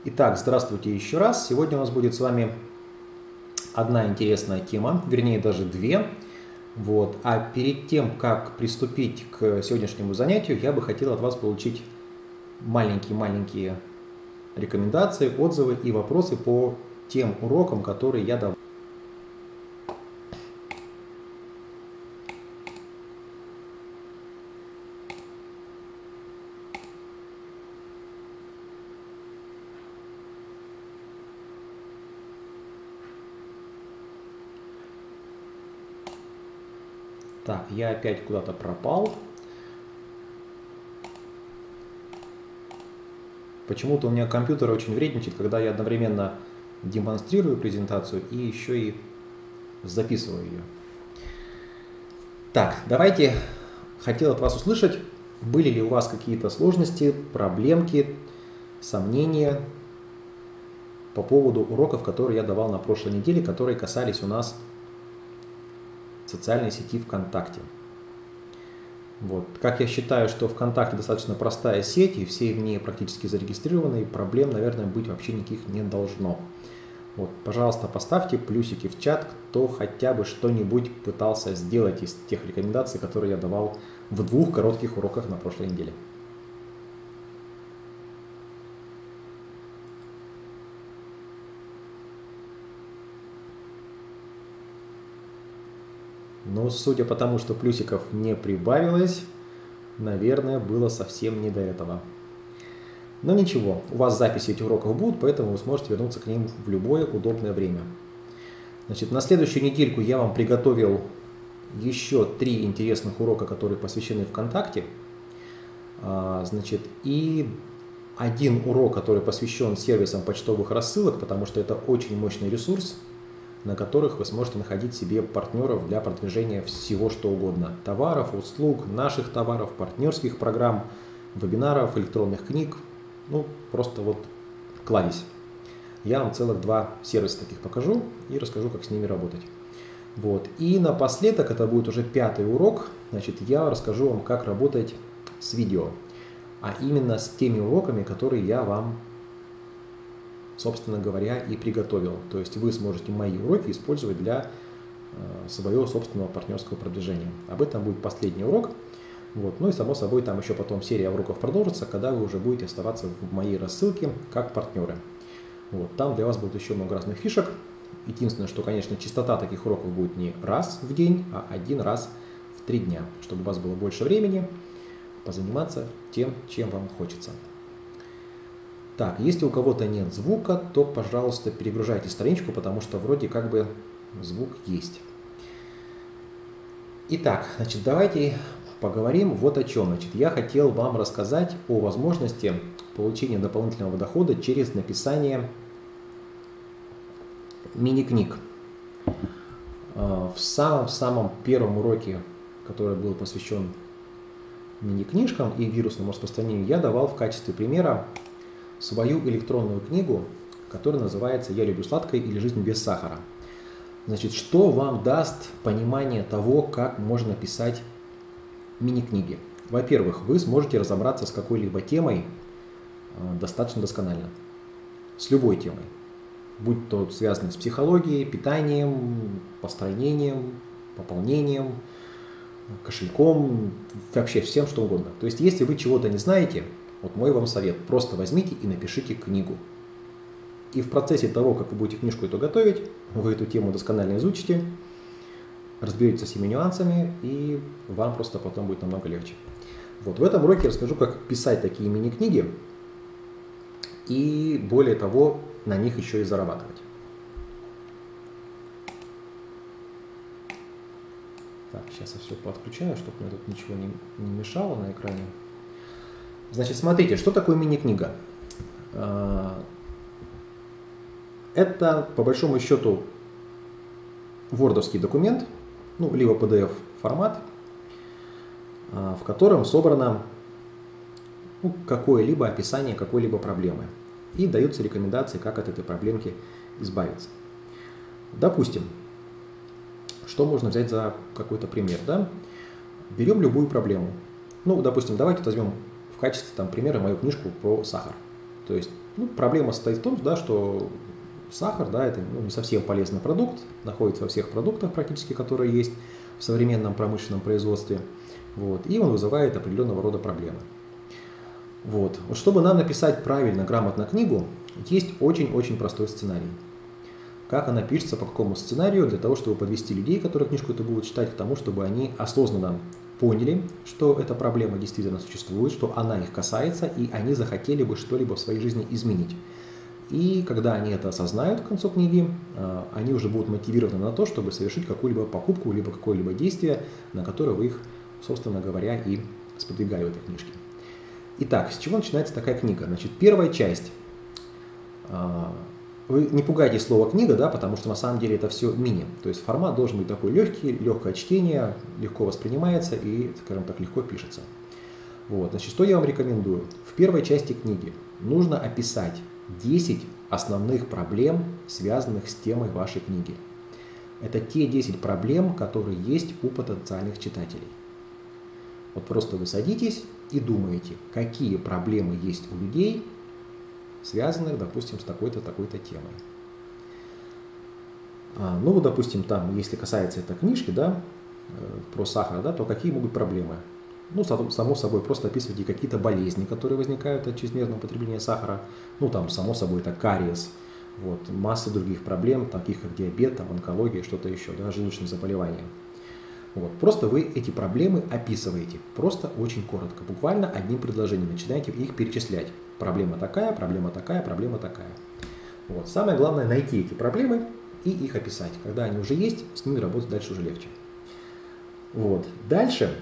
Итак, здравствуйте еще раз. Сегодня у нас будет с вами одна интересная тема, вернее даже две. А перед тем, как приступить к сегодняшнему занятию, я бы хотел от вас получить маленькие рекомендации, отзывы и вопросы по тем урокам, которые я давал. Так, я опять куда-то пропал. Почему-то у меня компьютер очень вредничает, когда я одновременно демонстрирую презентацию и еще и записываю ее. Так, давайте, хотел от вас услышать, были ли у вас какие-то сложности, проблемки, сомнения по поводу уроков, которые я давал на прошлой неделе, которые касались у нас социальной сети ВКонтакте. Как я считаю, что ВКонтакте достаточно простая сеть, и все в ней практически зарегистрированы, и проблем, наверное, быть вообще никаких не должно. Пожалуйста, поставьте плюсики в чат, кто хотя бы что-нибудь пытался сделать из тех рекомендаций, которые я давал в 2 коротких уроках на прошлой неделе. Но судя по тому, что плюсиков не прибавилось, наверное, было совсем не до этого. Но ничего, у вас записи этих уроков будут, поэтому вы сможете вернуться к ним в любое удобное время. На следующую недельку я вам приготовил еще 3 интересных урока, которые посвящены ВКонтакте. И один урок, который посвящен сервисам почтовых рассылок, потому что это очень мощный ресурс, на которых вы сможете находить себе партнеров для продвижения всего что угодно. Товаров, услуг, наших товаров, партнерских программ, вебинаров, электронных книг. Просто кладезь. Я вам целых 2 сервиса таких покажу и расскажу, как с ними работать. И напоследок, это будет уже 5-й урок, я расскажу вам, как работать с видео. А именно с теми уроками, которые я вам, собственно говоря, и приготовил. То есть вы сможете мои уроки использовать для своего собственного партнерского продвижения. Об этом будет последний урок. И само собой там еще потом серия уроков продолжится, когда вы уже будете оставаться в моей рассылке как партнеры. Там для вас будет еще много разных фишек. Единственное, что, конечно, частота таких уроков будет не раз в день, а 1 раз в 3 дня, чтобы у вас было больше времени позаниматься тем, чем вам хочется. Так, если у кого-то нет звука, то, пожалуйста, перегружайте страничку, потому что вроде как бы звук есть. Итак, давайте поговорим о чем. Я хотел вам рассказать о возможности получения дополнительного дохода через написание мини-книг. В самом первом уроке, который был посвящен мини-книжкам и вирусному распространению, я давал в качестве примера свою электронную книгу, которая называется «Я люблю сладкое» или «Жизнь без сахара». Что вам даст понимание того, как можно писать мини-книги? Во-первых, вы сможете разобраться с какой-либо темой достаточно досконально. С любой темой. Будь то связано с психологией, питанием, построением, пополнением, кошельком, вообще всем что угодно. То есть, если вы чего-то не знаете, мой вам совет, просто возьмите и напишите книгу. И в процессе того, как вы будете книжку эту готовить, вы эту тему досконально изучите, разберетесь со всеми нюансами, и вам просто потом будет намного легче. В этом уроке я расскажу, как писать такие мини-книги, и более того, на них еще и зарабатывать. Так, сейчас я все подключаю, чтобы мне тут ничего не мешало на экране. Смотрите, что такое мини-книга? Это, по большому счету, вордовский документ, либо PDF формат, в котором собрано какое-либо описание какой-либо проблемы. И даются рекомендации, как от этой проблемки избавиться. Допустим, что можно взять за какой-то пример, да? Берем любую проблему. Допустим, давайте возьмем в качестве примера мою книжку про сахар. То есть проблема состоит в том, да, что сахар, да, это не совсем полезный продукт, находится во всех продуктах практически, которые есть в современном промышленном производстве, вот, и он вызывает определенного рода проблемы. Вот. Чтобы нам написать правильно, грамотно книгу, есть очень-очень простой сценарий. Как она пишется, по какому сценарию, для того, чтобы подвести людей, которые книжку эту будут читать, к тому, чтобы они осознанно поняли, что эта проблема действительно существует, что она их касается, и они захотели бы что-либо в своей жизни изменить. И когда они это осознают к концу книги, они уже будут мотивированы на то, чтобы совершить какую-либо покупку, либо какое-либо действие, на которое вы их, собственно говоря, и сподвигали в этой книжке. Итак, с чего начинается такая книга? Значит, первая часть. Вы не пугайтесь слова «книга», да, потому что на самом деле это все мини. То есть формат должен быть такой легкий, легкое чтение, легко воспринимается и, скажем так, легко пишется. Вот, значит, что я вам рекомендую? В первой части книги нужно описать 10 основных проблем, связанных с темой вашей книги. Это те 10 проблем, которые есть у потенциальных читателей. Вот просто вы садитесь и думаете, какие проблемы есть у людей, связанных, допустим, с такой-то, такой-то темой. Ну, вот, допустим, там, если касается этой книжки, да, про сахар, да, то какие могут проблемы? Ну, само собой, просто описывайте какие-то болезни, которые возникают от чрезмерного употребления сахара. Ну, там, само собой, это кариес, вот, масса других проблем, таких как диабет, там, онкология, что-то еще, да, желудочные заболевания. Вот. Просто вы эти проблемы описываете, просто очень коротко, буквально одним предложением, начинаете их перечислять. Проблема такая, проблема такая, проблема такая. Вот. Самое главное найти эти проблемы и их описать. Когда они уже есть, с ними работать дальше уже легче. Вот. Дальше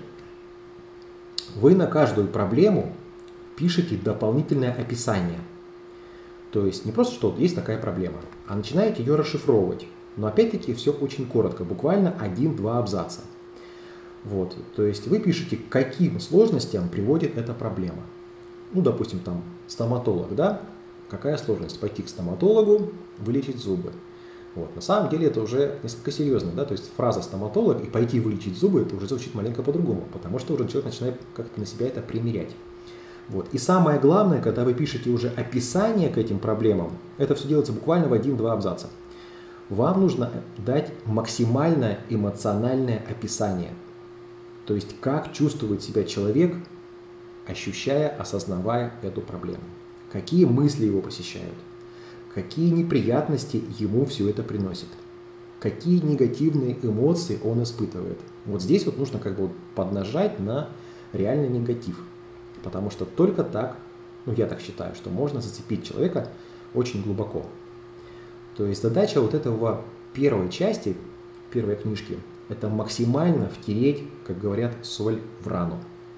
вы на каждую проблему пишете дополнительное описание. То есть не просто, что есть такая проблема, а начинаете ее расшифровывать. Но опять-таки все очень коротко, буквально 1-2 абзаца. Вот. То есть вы пишете, к каким сложностям приводит эта проблема. Ну, допустим, там стоматолог, да? Какая сложность? Пойти к стоматологу, вылечить зубы. Вот. На самом деле это уже несколько серьезно, да? То есть фраза «стоматолог» и «пойти вылечить зубы» это уже звучит маленько по-другому, потому что уже человек начинает как-то на себя это примерять. Вот. И самое главное, когда вы пишете уже описание к этим проблемам, это все делается буквально в 1-2 абзаца. Вам нужно дать максимальное эмоциональное описание. То есть как чувствует себя человек, ощущая, осознавая эту проблему. Какие мысли его посещают, какие неприятности ему все это приносит, какие негативные эмоции он испытывает. Вот здесь вот нужно как бы вот поднажать на реальный негатив, потому что только так, ну я так считаю, что можно зацепить человека очень глубоко. То есть задача вот этого первой части, первой книжки, это максимально втереть, как говорят, соль в рану.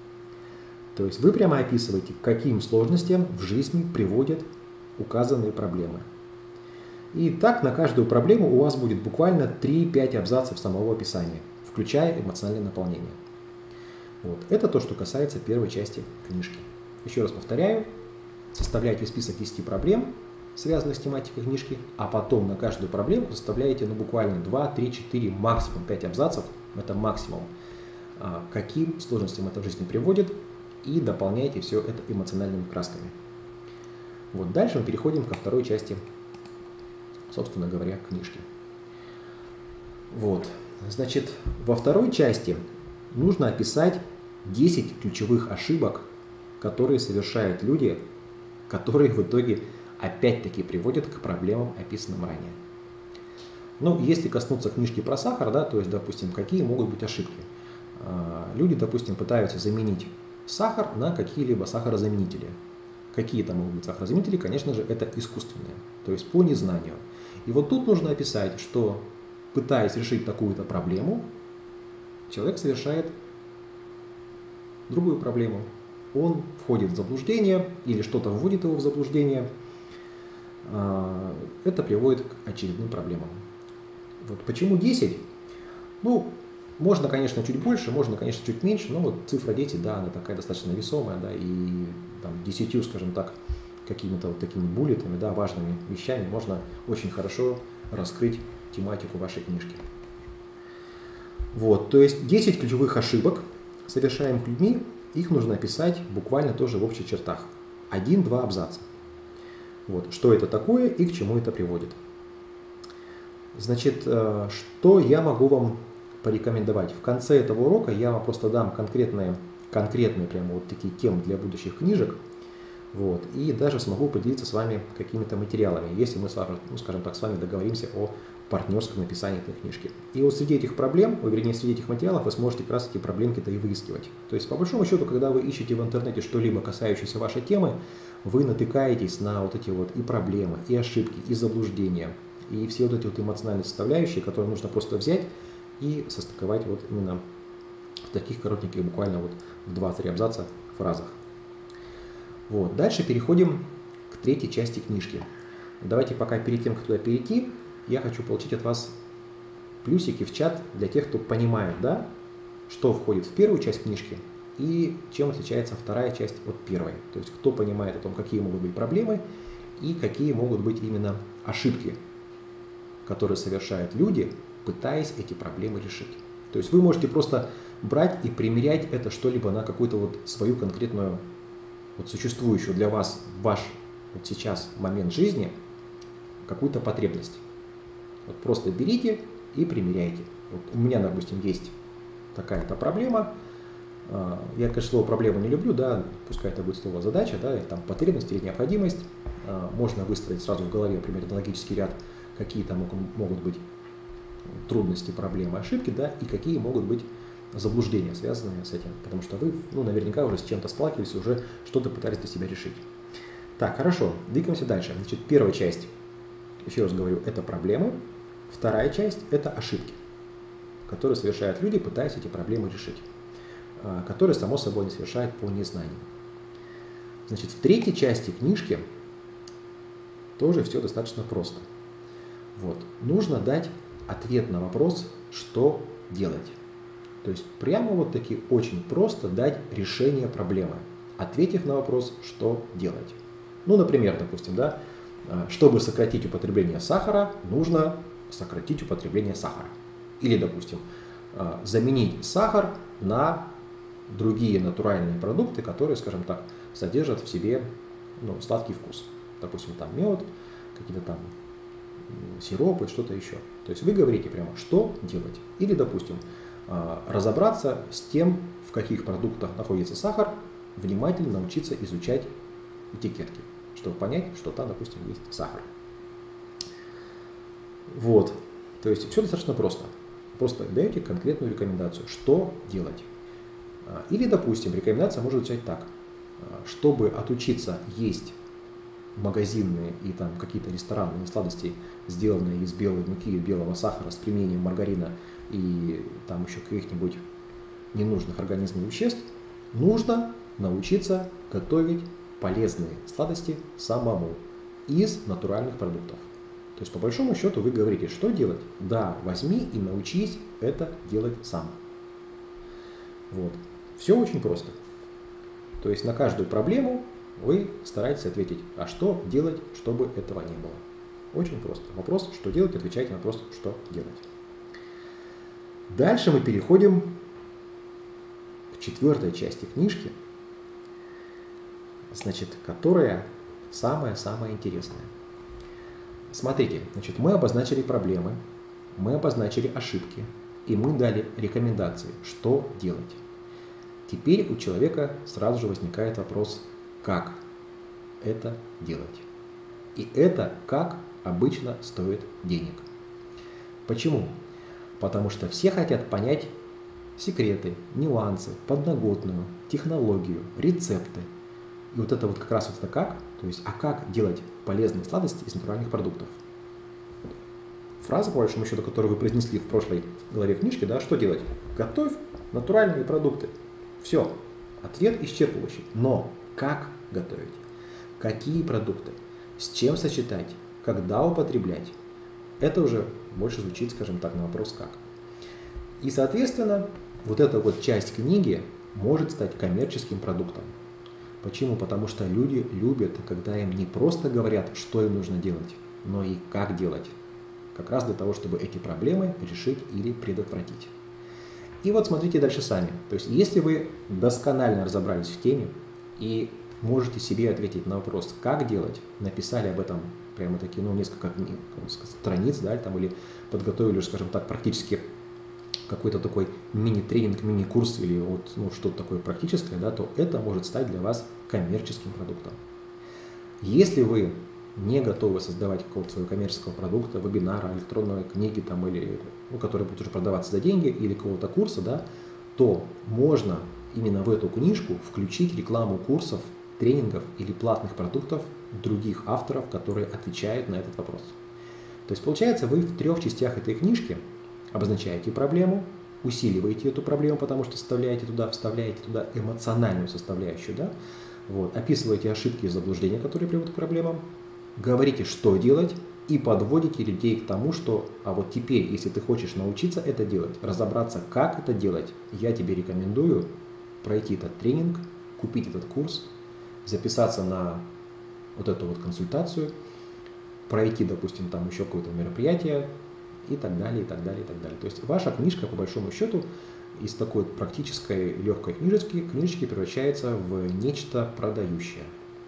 То есть вы прямо описываете, к каким сложностям в жизни приводят указанные проблемы. И так на каждую проблему у вас будет буквально 3-5 абзацев самого описания, включая эмоциональное наполнение. Вот. Это то, что касается первой части книжки. Еще раз повторяю, составляйте список 10 проблем, связанных с тематикой книжки, а потом на каждую проблему составляете буквально 2, 3, 4, максимум 5 абзацев, это максимум, каким сложностям это в жизни приводит, и дополняйте все это эмоциональными красками. Вот дальше мы переходим ко второй части, собственно говоря, книжки. Вот, значит, во второй части нужно описать 10 ключевых ошибок, которые совершают люди, которые в итоге опять-таки приводят к проблемам, описанным ранее. Ну, если коснуться книжки про сахар, да, то есть, допустим, какие могут быть ошибки. Люди, допустим, пытаются заменить сахар на какие-либо сахарозаменители. Какие там могут быть сахарозаменители? Конечно же, это искусственные, то есть по незнанию. И вот тут нужно описать, что, пытаясь решить такую-то проблему, человек совершает другую проблему. Он входит в заблуждение или что-то вводит его в заблуждение. Это приводит к очередным проблемам. Вот почему 10? Ну, можно, конечно, чуть больше, можно, конечно, чуть меньше, но вот цифра 10, да, она такая достаточно весомая, да, и там 10, скажем так, какими-то вот такими буллетами, да, важными вещами можно очень хорошо раскрыть тематику вашей книжки. Вот, то есть 10 ключевых ошибок, совершаемых людьми, их нужно описать буквально тоже в общих чертах. 1-2 абзаца. Вот, что это такое и к чему это приводит. Значит, что я могу вам порекомендовать? В конце этого урока я вам просто дам конкретные прямо вот такие темы для будущих книжек. Вот, и даже смогу поделиться с вами какими-то материалами, если мы с вами, ну, скажем так, с вами договоримся о партнерском написании этой книжки. И вот среди этих проблем, вернее, среди этих материалов вы сможете как раз эти проблемки-то и выискивать. То есть, по большому счету, когда вы ищете в интернете что-либо, касающееся вашей темы, вы натыкаетесь на вот эти вот и проблемы, и ошибки, и заблуждения, и все вот эти вот эмоциональные составляющие, которые нужно просто взять и состыковать вот именно в таких коротеньких, буквально вот в 2-3 абзаца фразах. Вот. Дальше переходим к третьей части книжки. Давайте пока перед тем, как туда перейти, я хочу получить от вас плюсики в чат для тех, кто понимает, да, что входит в первую часть книжки и чем отличается вторая часть от первой. То есть кто понимает о том, какие могут быть проблемы и какие могут быть именно ошибки, которые совершают люди, пытаясь эти проблемы решить. То есть вы можете просто брать и примерять это что-либо на какую-то вот свою конкретную, вот существующую для вас, ваш вот сейчас момент жизни, какую-то потребность. Вот просто берите и примеряйте. Вот у меня, допустим, есть такая-то проблема. Я, конечно, слово «проблема» не люблю, да, пускай это будет слово «задача», да, или там потребность или необходимость. Можно выстроить сразу в голове примерно логический ряд, какие там могут быть трудности, проблемы, ошибки, да, и какие могут быть заблуждения, связанные с этим. Потому что вы, ну, наверняка уже с чем-то сталкивались, уже что-то пытались для себя решить. Так, хорошо, двигаемся дальше. Значит, первая часть, еще раз говорю, это проблемы. Вторая часть – это ошибки, которые совершают люди, пытаясь эти проблемы решить, которые, само собой, они совершают по незнанию. Значит, в третьей части книжки тоже все достаточно просто. Вот. Нужно дать ответ на вопрос, что делать. То есть прямо вот таки очень просто дать решение проблемы, ответив на вопрос, что делать. Ну, например, допустим, да, чтобы сократить употребление сахара, нужно сократить употребление сахара. Или, допустим, заменить сахар на другие натуральные продукты, которые, скажем так, содержат в себе, ну, сладкий вкус. Допустим, там мед, какие-то там сиропы, что-то еще. То есть вы говорите прямо, что делать. Или, допустим, разобраться с тем, в каких продуктах находится сахар, внимательно научиться изучать этикетки, чтобы понять, что там, допустим, есть сахар. Вот. То есть все достаточно просто. Просто даете конкретную рекомендацию, что делать. Или, допустим, рекомендация может звучать так. Чтобы отучиться есть магазинные и там какие-то ресторанные сладости, сделанные из белой муки и белого сахара с применением маргарина и там еще каких-нибудь ненужных организму веществ, нужно научиться готовить полезные сладости самому из натуральных продуктов. То есть, по большому счету, вы говорите, что делать? Да, возьми и научись это делать сам. Вот. Все очень просто. То есть, на каждую проблему вы стараетесь ответить, а что делать, чтобы этого не было. Очень просто. Вопрос, что делать, отвечайте на вопрос, что делать. Дальше мы переходим к четвертой части книжки, значит, которая самая-самая интересная. Смотрите, значит, мы обозначили проблемы, мы обозначили ошибки, и мы дали рекомендации, что делать. Теперь у человека сразу же возникает вопрос, как это делать. И это, как обычно, стоит денег. Почему? Потому что все хотят понять секреты, нюансы, подноготную, технологию, рецепты. И вот это вот как раз вот это как, то есть, а как делать полезные сладости из натуральных продуктов. Фраза, по большому счету, которую вы произнесли в прошлой главе книжки, да, что делать? Готовь натуральные продукты. Все. Ответ исчерпывающий. Но как готовить? Какие продукты? С чем сочетать? Когда употреблять? Это уже больше звучит, скажем так, на вопрос «как». И, соответственно, вот эта вот часть книги может стать коммерческим продуктом. Почему? Потому что люди любят, когда им не просто говорят, что им нужно делать, но и как делать. Как раз для того, чтобы эти проблемы решить или предотвратить. И вот смотрите дальше сами. То есть, если вы досконально разобрались в теме и можете себе ответить на вопрос, как делать, написали об этом прямо-таки, ну, несколько страниц, да, там, или подготовили, скажем так, практически какой-то такой мини-тренинг, мини-курс или вот, ну, что-то такое практическое, да, то это может стать для вас коммерческим продуктом. Если вы не готовы создавать какого-то своего коммерческого продукта, вебинара, электронной книги, там, или, ну, который будет уже продаваться за деньги, или какого-то курса, да, то можно именно в эту книжку включить рекламу курсов, тренингов или платных продуктов других авторов, которые отвечают на этот вопрос. То есть получается, вы в 3 частях этой книжки обозначаете проблему, усиливаете эту проблему, потому что вставляете туда эмоциональную составляющую, да? Вот, описываете ошибки и заблуждения, которые приводят к проблемам, говорите, что делать, и подводите людей к тому, что, а вот теперь, если ты хочешь научиться это делать, разобраться, как это делать, я тебе рекомендую пройти этот тренинг, купить этот курс, записаться на вот эту вот консультацию, пройти, допустим, там еще какое-то мероприятие и так далее, и так далее, и так далее. То есть ваша книжка, по большому счету, из такой практической легкой книжечки превращается в нечто продающее.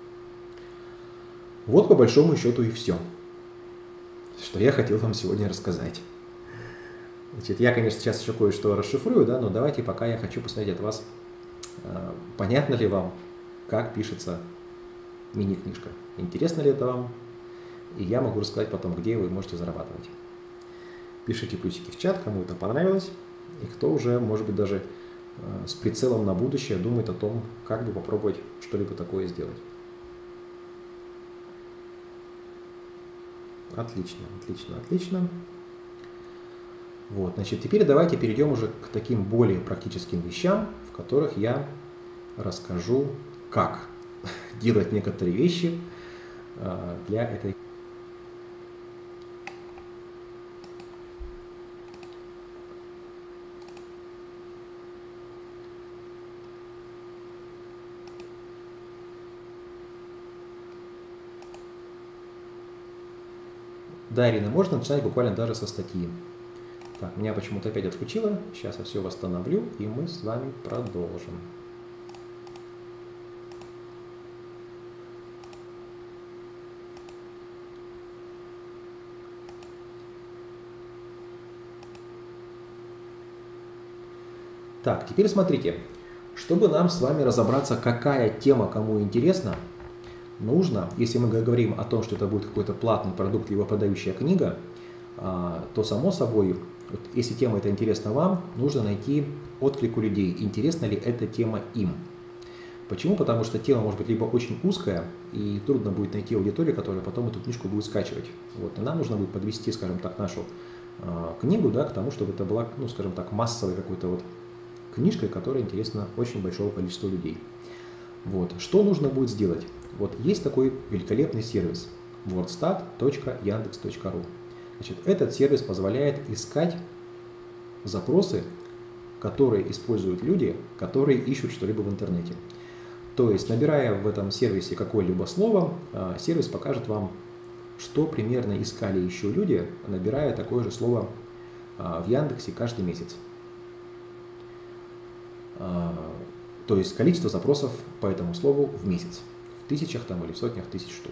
Вот по большому счету и все, что я хотел вам сегодня рассказать. Значит, я, конечно, сейчас еще кое-что расшифрую, да, но давайте пока я хочу посмотреть от вас, понятно ли вам, как пишется мини-книжка. Интересно ли это вам? И я могу рассказать потом, где вы можете зарабатывать. Пишите плюсики в чат, кому это понравилось, и кто уже, может быть, даже с прицелом на будущее думает о том, как бы попробовать что-либо такое сделать. Отлично, отлично, отлично. Вот, значит, теперь давайте перейдем уже к таким более практическим вещам, в которых я расскажу, как делать некоторые вещи для этой. Да, Ирина, можно начинать буквально даже со статьи. Так, меня почему-то опять отключило. Сейчас я все восстановлю, и мы с вами продолжим. Так, теперь смотрите. Чтобы нам с вами разобраться, какая тема кому интересна, нужно, если мы говорим о том, что это будет какой-то платный продукт, либо продающая книга, то само собой, вот, если тема эта интересна вам, нужно найти отклик у людей, интересна ли эта тема им. Почему? Потому что тема может быть либо очень узкая, и трудно будет найти аудиторию, которая потом эту книжку будет скачивать. Вот, и нам нужно будет подвести, скажем так, нашу книгу, да, к тому, чтобы это была, ну, скажем так, массовой какой-то вот книжкой, которая интересна очень большому количеству людей. Вот. Что нужно будет сделать? Вот есть такой великолепный сервис wordstat.yandex.ru. Значит, этот сервис позволяет искать запросы, которые используют люди, которые ищут что-либо в интернете. То есть, набирая в этом сервисе какое-либо слово, сервис покажет вам, что примерно искали еще люди, набирая такое же слово в Яндексе каждый месяц. То есть количество запросов по этому слову в месяц, в тысячах там или в сотнях тысяч штук.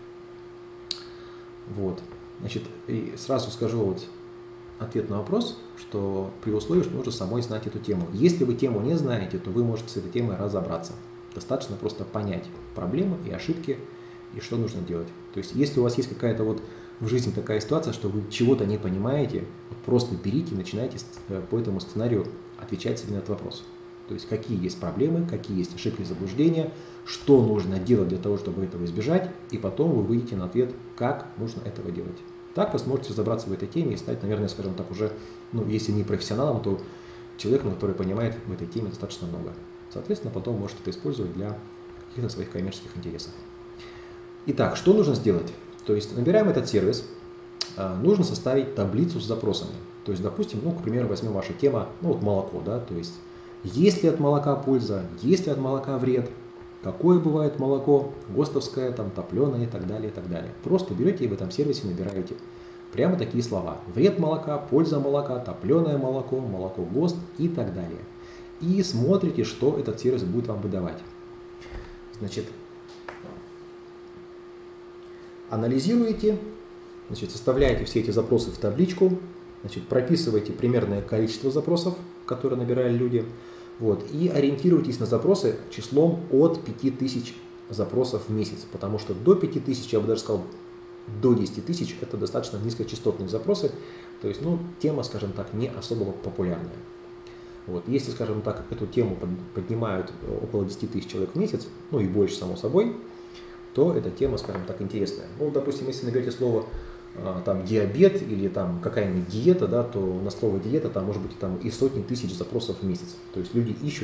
Вот. Значит, и сразу скажу вот ответ на вопрос, что при условии, что нужно самой знать эту тему. Если вы тему не знаете, то вы можете с этой темой разобраться. Достаточно просто понять проблемы и ошибки, и что нужно делать. То есть, если у вас есть какая-то вот в жизни такая ситуация, что вы чего-то не понимаете, вот просто берите и начинайте по этому сценарию отвечать себе на этот вопрос. То есть, какие есть проблемы, какие есть ошибки и заблуждения, что нужно делать для того, чтобы этого избежать, и потом вы выйдете на ответ, как нужно этого делать. Так вы сможете разобраться в этой теме и стать, наверное, скажем так, уже, ну, если не профессионалом, то человеком, который понимает в этой теме достаточно много. Соответственно, потом можете это использовать для каких-то своих коммерческих интересов. Итак, что нужно сделать? То есть, набираем этот сервис, нужно составить таблицу с запросами. То есть, допустим, ну, к примеру, возьмем ваша тема, ну, вот молоко, да, то есть, есть ли от молока польза, есть ли от молока вред, какое бывает молоко, ГОСТовское, там, топленое и так далее, и так далее. Просто берете и в этом сервисе набираете прямо такие слова. Вред молока, польза молока, топленое молоко, молоко ГОСТ и так далее. И смотрите, что этот сервис будет вам выдавать. Значит, Анализируете, значит, составляете все эти запросы в табличку, значит, прописываете примерное количество запросов, которые набирали люди, вот, и ориентируйтесь на запросы числом от 5000 запросов в месяц, потому что до 5000, я бы даже сказал, до 10 тысяч это достаточно низкочастотные запросы, то есть, ну, тема, скажем так, не особо популярная. Вот. Если, скажем так, эту тему поднимают около 10 тысяч человек в месяц, ну и больше, само собой, то эта тема, скажем так, интересная. Ну, допустим, если наберете слово там диабет или там какая-нибудь диета, да, то на слово диета там может быть там и сотни тысяч запросов в месяц. То есть люди ищут.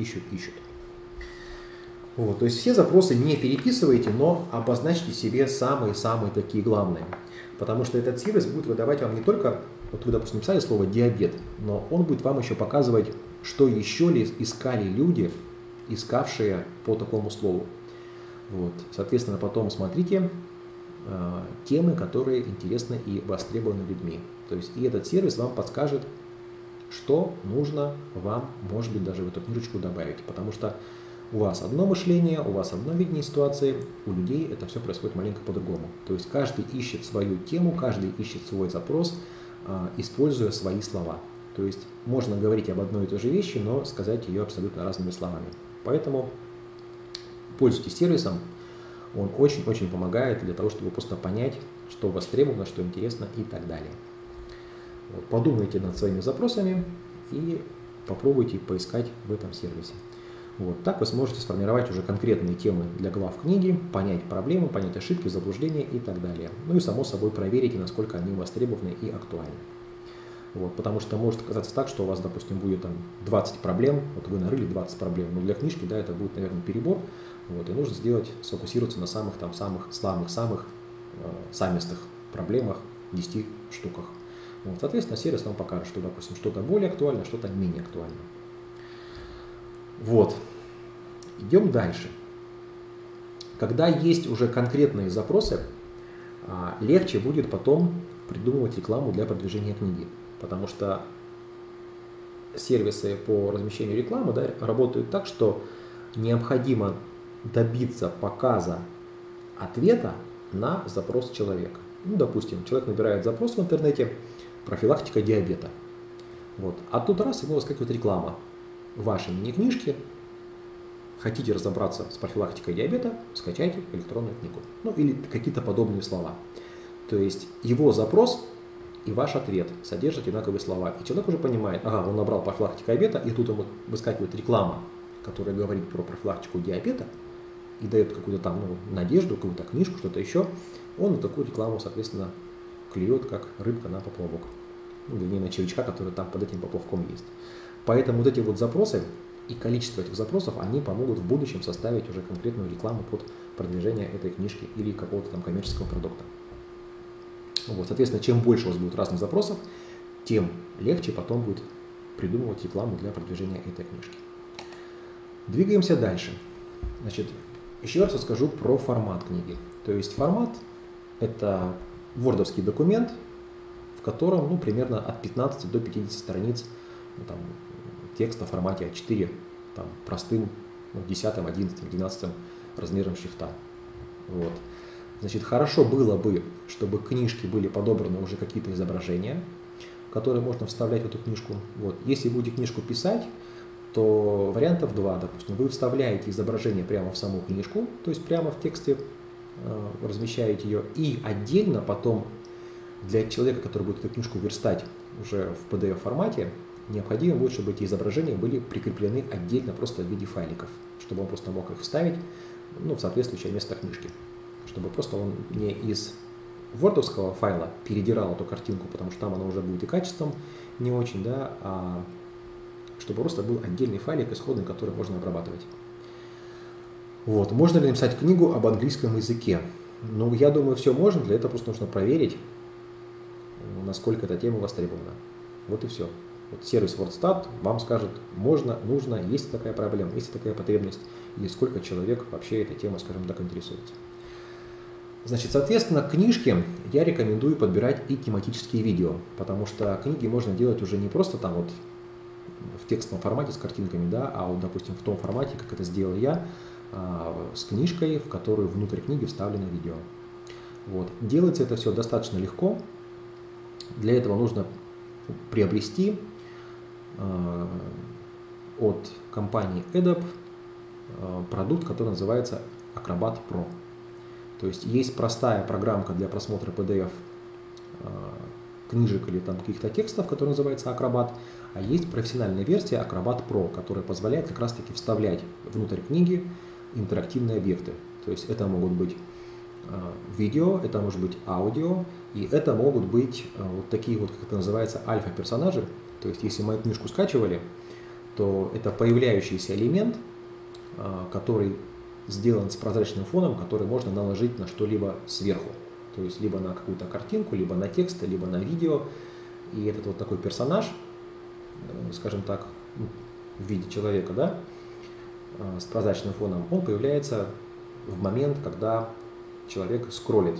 Вот, то есть все запросы не переписывайте, но обозначьте себе самые-самые такие главные. Потому что этот сервис будет выдавать вам не только, вот вы, допустим, написали слово диабет, но он будет вам еще показывать, что еще ли искали люди, искавшие по такому слову. Вот. Соответственно, потом смотрите темы, которые интересны и востребованы людьми. То есть и этот сервис вам подскажет, что нужно вам, может быть, даже в эту книжечку добавить. Потому что у вас одно мышление, у вас одно видение ситуации, у людей это все происходит маленько по-другому. То есть каждый ищет свою тему, каждый ищет свой запрос, используя свои слова. То есть можно говорить об одной и той же вещи, но сказать ее абсолютно разными словами. Поэтому пользуйтесь сервисом, он очень-очень помогает для того, чтобы просто понять, что востребовано, что интересно и так далее. Вот, подумайте над своими запросами и попробуйте поискать в этом сервисе. Вот, так вы сможете сформировать уже конкретные темы для глав книги, понять проблемы, понять ошибки, заблуждения и так далее. Ну и само собой проверите, насколько они востребованы и актуальны. Вот, потому что может оказаться так, что у вас, допустим, будет там 20 проблем, вот вы нарыли 20 проблем, но для книжки, да, это будет, наверное, перебор, вот, и нужно сфокусироваться на самых славных, самых самистых проблемах, 10 штуках. Вот, соответственно, сервис вам покажет, что, допустим, что-то более актуально, что-то менее актуально. Вот, идем дальше. Когда есть уже конкретные запросы, легче будет потом придумывать рекламу для продвижения книги. Потому что сервисы по размещению рекламы, да, работают так, что необходимо добиться показа ответа на запрос человека. Ну, допустим, человек набирает запрос в интернете «профилактика диабета». Вот. А тут раз ему выскакивает реклама. Вашей мини-книжки. Хотите разобраться с профилактикой диабета, скачайте электронную книгу. Ну или какие-то подобные слова. То есть его запрос и ваш ответ содержат одинаковые слова. И человек уже понимает, ага, он набрал профилактику диабета, и тут ему выскакивает реклама, которая говорит про профилактику диабета и дает какую-то там надежду, какую-то книжку, что-то еще. Он на такую рекламу, соответственно, клюет, как рыбка на поплавок. Ну, вернее, на червячка, который там под этим поплавком есть. Поэтому вот эти вот запросы и количество этих запросов, они помогут в будущем составить уже конкретную рекламу под продвижение этой книжки или какого-то там коммерческого продукта. Вот, соответственно, чем больше у вас будет разных запросов, тем легче потом будет придумывать рекламу для продвижения этой книжки. Двигаемся дальше. Значит, еще раз расскажу про формат книги. То есть формат – это вордовский документ, в котором примерно от 15 до 50 страниц там, текста в формате А4, там, простым 10, 11, 12 размером шрифта. Вот. Значит, хорошо было бы, чтобы к книжке были подобраны уже какие-то изображения, которые можно вставлять в эту книжку. Вот. Если будете книжку писать, то вариантов два. Допустим, вы вставляете изображение прямо в саму книжку, то есть прямо в тексте размещаете ее, и отдельно потом для человека, который будет эту книжку верстать уже в PDF-формате, необходимо будет, чтобы эти изображения были прикреплены отдельно просто в виде файликов, чтобы он просто мог их вставить в соответствующее место книжки. Чтобы просто он не из вордовского файла передирал эту картинку, потому что там она уже будет и качеством не очень, да, а чтобы просто был отдельный файлик исходный, который можно обрабатывать. Вот. Можно ли написать книгу об английском языке? Ну, я думаю, все можно, для этого просто нужно проверить, насколько эта тема востребована. Вот и все. Вот сервис WordStat вам скажет, можно, нужно, есть такая проблема, есть такая потребность, и сколько человек вообще этой темой, скажем так, интересуется. Значит, соответственно, к книжке я рекомендую подбирать и тематические видео, потому что книги можно делать уже не просто там вот в текстовом формате с картинками, да, а вот, допустим, в том формате, как это сделал я, с книжкой, в которую внутрь книги вставлено видео. Вот. Делается это все достаточно легко. Для этого нужно приобрести от компании Adobe продукт, который называется Acrobat Pro. То есть есть простая программка для просмотра PDF книжек или там каких-то текстов, который называется Acrobat, а есть профессиональная версия Acrobat Pro, которая позволяет как раз-таки вставлять внутрь книги интерактивные объекты. То есть это могут быть видео, это может быть аудио, и это могут быть вот такие вот, как это называется, альфа-персонажи. То есть если мою книжку скачивали, то это появляющийся элемент, который сделан с прозрачным фоном, который можно наложить на что-либо сверху. То есть либо на какую-то картинку, либо на текст, либо на видео. И этот вот такой персонаж, скажем так, в виде человека, да, с прозрачным фоном, он появляется в момент, когда человек скроллит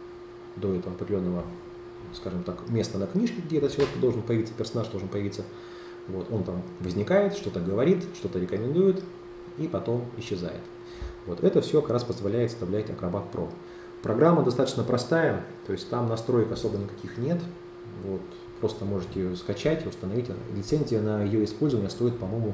до этого определенного, скажем так, места на книжке, где этот человек должен появиться, персонаж должен появиться. Вот, он там возникает, что-то говорит, что-то рекомендует и потом исчезает. Вот это все как раз позволяет вставлять Acrobat Pro. Программа достаточно простая, то есть там настроек особо никаких нет. Вот, просто можете ее скачать и установить. Лицензия на ее использование стоит, по-моему,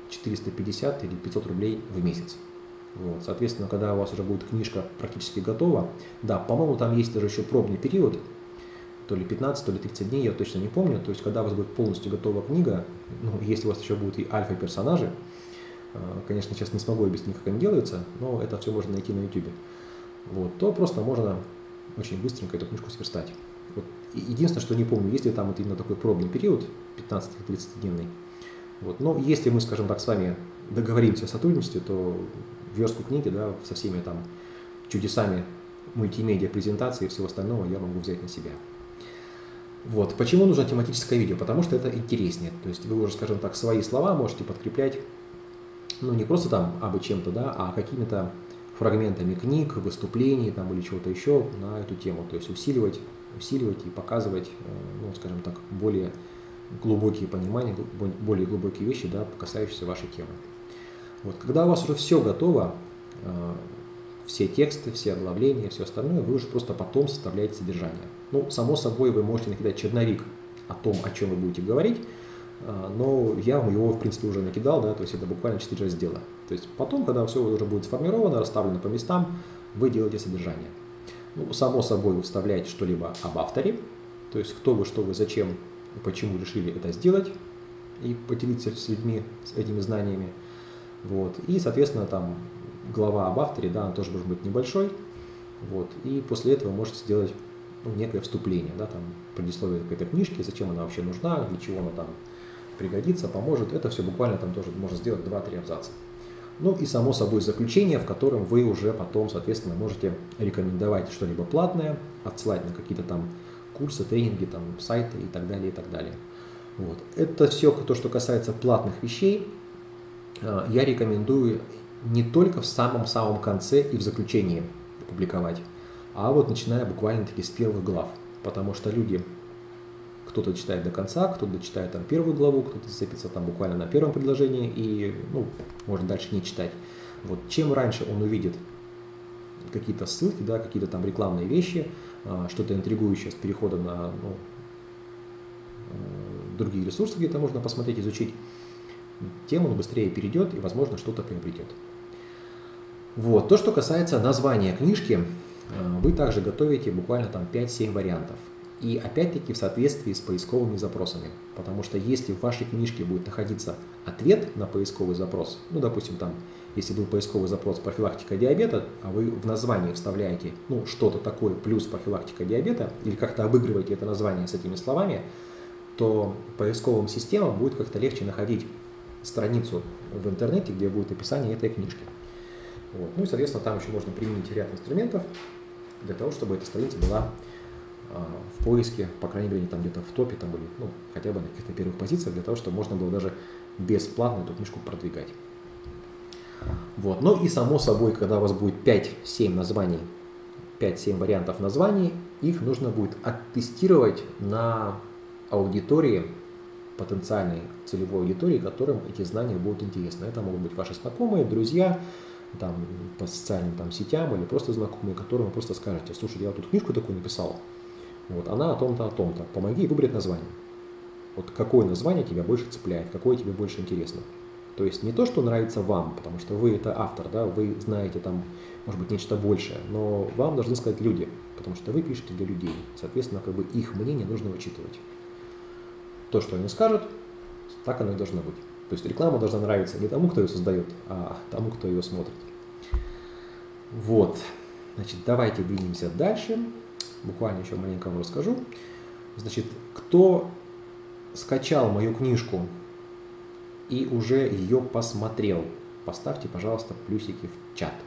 450 или 500 рублей в месяц. Вот, соответственно, когда у вас уже будет книжка практически готова, да, по-моему, там есть даже еще пробный период, то ли 15, то ли 30 дней, я точно не помню. То есть, когда у вас будет полностью готова книга, ну, если у вас еще будут и альфа-персонажи, конечно, сейчас не смогу объяснить, как они делаются, но это все можно найти на YouTube. Вот, то просто можно очень быстренько эту книжку сверстать. Вот. Единственное, что не помню, есть ли там вот именно такой пробный период, 15-30-дневный. Вот. Но если мы, скажем так, с вами договоримся о сотрудничестве, то верстку книги, да, со всеми там чудесами мультимедиа, презентации и всего остального я могу взять на себя. Вот. Почему нужно тематическое видео? Потому что это интереснее. То есть вы уже, скажем так, свои слова можете подкреплять, ну, не просто там абы чем-то, да, а какими-то фрагментами книг, выступлений там, или чего-то еще на эту тему. То есть усиливать и показывать, ну, скажем так, более глубокие понимания, более глубокие вещи, да, касающиеся вашей темы. Вот. Когда у вас уже все готово, все тексты, все оглавления, все остальное, вы уже просто потом составляете содержание. Ну, само собой, вы можете накидать черновик о том, о чем вы будете говорить, но я его, в принципе, уже накидал, да, то есть это буквально 4 раздела. То есть потом, когда все уже будет сформировано, расставлено по местам, вы делаете содержание. Ну, само собой, вы вставляете что-либо об авторе, то есть кто вы, что вы, зачем и почему решили это сделать, и поделиться с людьми с этими знаниями. Вот. И, соответственно, там глава об авторе, да, она тоже может быть небольшой. Вот. И после этого можете сделать, ну, некое вступление, да, там, предисловие какой-то книжки, зачем она вообще нужна, для чего она там пригодится, поможет. Это все буквально там тоже можно сделать 2-3 абзаца. Ну и само собой заключение, в котором вы уже потом, соответственно, можете рекомендовать что-либо платное, отсылать на какие-то там курсы, тренинги, там, сайты и так далее, и так далее. Вот. Это все то, что касается платных вещей. Я рекомендую не только в самом-самом конце и в заключении публиковать, а вот начиная буквально-таки с первых глав. Потому что люди, кто-то читает до конца, кто-то читает там первую главу, кто-то зацепится там буквально на первом предложении и, ну, может дальше не читать. Вот чем раньше он увидит какие-то ссылки, да, какие-то там рекламные вещи, что-то интригующее с переходом на, ну, другие ресурсы, где это можно посмотреть, изучить, тем он быстрее перейдет и, возможно, что-то приобретет. Вот. То, что касается названия книжки, вы также готовите буквально там 5-7 вариантов. И опять-таки в соответствии с поисковыми запросами. Потому что если в вашей книжке будет находиться ответ на поисковый запрос, ну, допустим, там, если был поисковый запрос профилактика диабета, а вы в названии вставляете, ну, что-то такое плюс профилактика диабета, или как-то обыгрываете это название с этими словами, то поисковым системам будет как-то легче находить страницу в интернете, где будет описание этой книжки. Вот. Ну и, соответственно, там еще можно применить ряд инструментов для того, чтобы эта страница была в поиске, по крайней мере, там где-то в топе, там, или, ну, хотя бы на каких-то первых позициях, для того, чтобы можно было даже бесплатно эту книжку продвигать. Вот. Ну и само собой, когда у вас будет 5-7 названий, 5-7 вариантов названий, их нужно будет оттестировать на аудитории, потенциальной целевой аудитории, которым эти знания будут интересны. Это могут быть ваши знакомые, друзья, там, по социальным там, сетям или просто знакомые, которым вы просто скажете: слушай, я вот тут книжку такую написал, вот, она о том-то, помоги выбрать название. Вот какое название тебя больше цепляет, какое тебе больше интересно. То есть не то, что нравится вам, потому что вы это автор, да, вы знаете там, может быть, нечто большее, но вам должны сказать люди, потому что вы пишете для людей. Соответственно, как бы их мнение нужно учитывать. То, что они скажут, так оно и должно быть. То есть реклама должна нравиться не тому, кто ее создает, а тому, кто ее смотрит. Вот. Значит, давайте двинемся дальше. Буквально еще маленько вам расскажу. Значит, кто скачал мою книжку и уже ее посмотрел, поставьте, пожалуйста, плюсики в чат.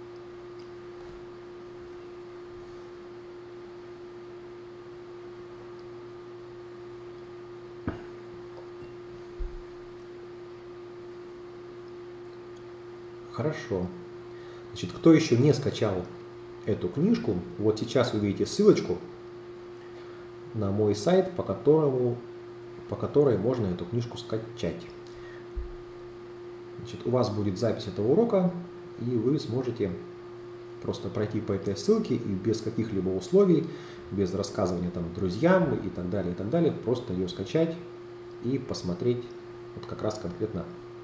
Хорошо. Значит, кто еще не скачал эту книжку, вот сейчас вы видите ссылочку на мой сайт, по которой можно эту книжку скачать. Значит, у вас будет запись этого урока, и вы сможете просто пройти по этой ссылке и без каких-либо условий, без рассказывания там друзьям и так далее, просто ее скачать и посмотреть вот как раз конкретно,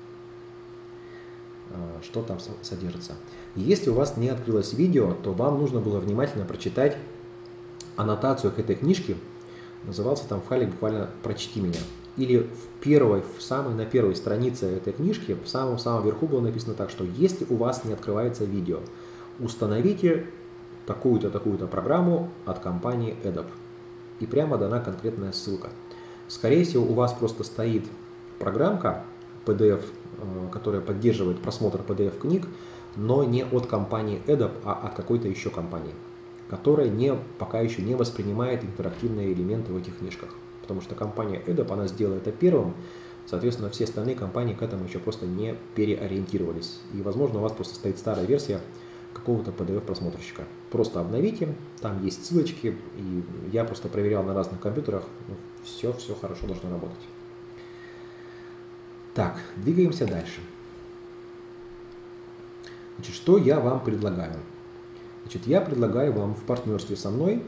что там содержится. Если у вас не открылось видео, то вам нужно было внимательно прочитать аннотацию к этой книжке. Назывался там файлик буквально «Прочти меня». Или на первой странице этой книжки, в самом верху было написано так, что если у вас не открывается видео, установите такую-то, такую-то программу от компании Adobe. И прямо дана конкретная ссылка. Скорее всего, у вас просто стоит программка PDF, которая поддерживает просмотр PDF книг, но не от компании Adobe, а от какой-то еще компании, которая пока еще не воспринимает интерактивные элементы в этих книжках. Потому что компания Adobe, она сделала это первым, соответственно, все остальные компании к этому еще просто не переориентировались. И, возможно, у вас просто стоит старая версия какого-то PDF-просмотрщика. Просто обновите, там есть ссылочки, и я просто проверял на разных компьютерах, все хорошо должно работать. Так, двигаемся дальше. Значит, что я вам предлагаю? Значит, я предлагаю вам в партнерстве со мной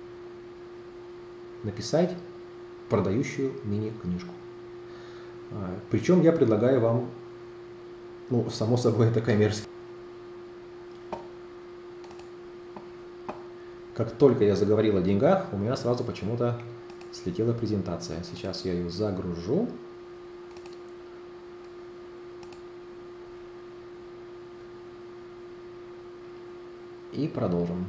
написать продающую мини-книжку. Причем я предлагаю вам, само собой, это коммерческий. Как только я заговорил о деньгах, у меня сразу почему-то слетела презентация. Сейчас я ее загружу. И продолжим.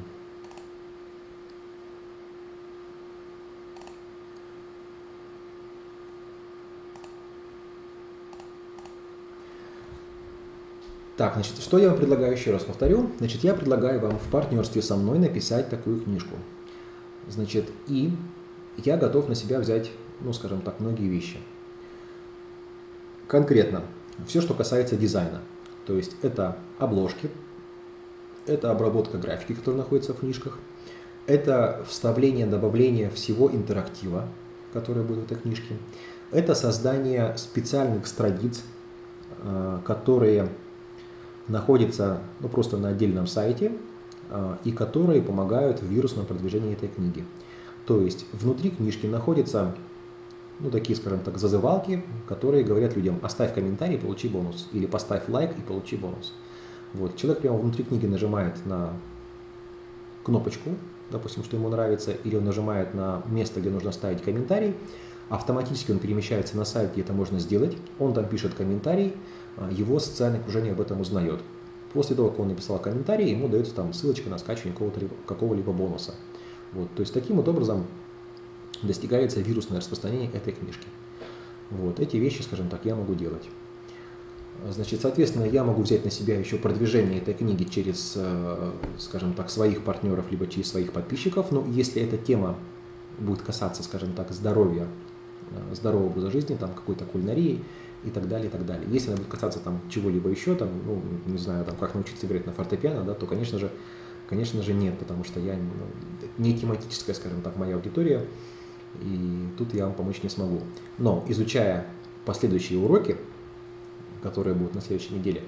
Так, значит, что я вам предлагаю, еще раз повторю. Значит, я предлагаю вам в партнерстве со мной написать такую книжку. Значит, и я готов на себя взять, скажем так, многие вещи. Конкретно, все, что касается дизайна. То есть это обложки, это обработка графики, которая находится в книжках, это вставление, добавление всего интерактива, который будет в этой книжке, это создание специальных страниц, которые находятся просто на отдельном сайте и которые помогают в вирусном продвижении этой книги. То есть внутри книжки находятся такие, скажем так, зазывалки, которые говорят людям: оставь комментарий, получи бонус, или поставь лайк и получи бонус. Вот. Человек прямо внутри книги нажимает на кнопочку, допустим, что ему нравится, или он нажимает на место, где нужно ставить комментарий, автоматически он перемещается на сайт, где это можно сделать, он там пишет комментарий, его социальное окружение об этом узнает. После того, как он написал комментарий, ему дается там ссылочка на скачивание какого-либо бонуса. Вот. То есть таким вот образом достигается вирусное распространение этой книжки. Вот. Эти вещи, скажем так, я могу делать. Значит, соответственно, я могу взять на себя еще продвижение этой книги через, скажем так, своих партнеров, либо через своих подписчиков. Но если эта тема будет касаться, скажем так, здоровья, здорового образа жизни, там, какой-то кулинарии и так далее, и так далее. Если она будет касаться там чего-либо еще, там, не знаю, там, как научиться играть на фортепиано, да, то, конечно же, нет, потому что я не тематическая, скажем так, моя аудитория, и тут я вам помочь не смогу. Но, изучая последующие уроки, которые будут на следующей неделе,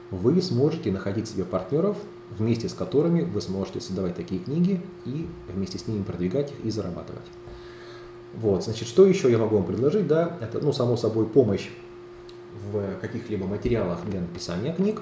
вы сможете находить себе партнеров, вместе с которыми вы сможете создавать такие книги и вместе с ними продвигать их и зарабатывать. Вот, значит, что еще я могу вам предложить, да, это, ну, само собой, помощь в каких-либо материалах для написания книг,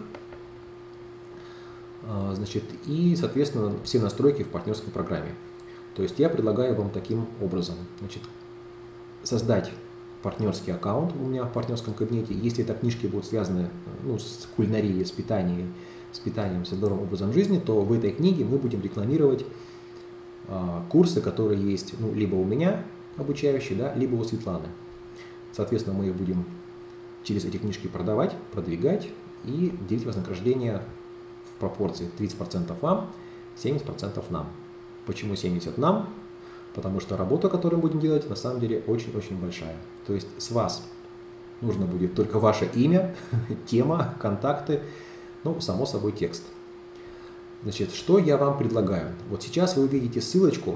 значит, и, соответственно, все настройки в партнерской программе. То есть я предлагаю вам таким образом, значит, создать партнерский аккаунт у меня в партнерском кабинете. Если это книжки будут связаны, ну, с кулинарией, с питанием, со здоровым образом жизни, то в этой книге мы будем рекламировать курсы, которые есть, ну, либо у меня обучающие, да, либо у Светланы. Соответственно, мы их будем через эти книжки продавать, продвигать и делить вознаграждение в пропорции 30% вам, 70% нам. Почему 70% нам? Потому что работа, которую мы будем делать, на самом деле очень-очень большая. То есть с вас нужно будет только ваше имя, тема, контакты, ну, само собой, текст. Значит, что я вам предлагаю? Вот сейчас вы увидите ссылочку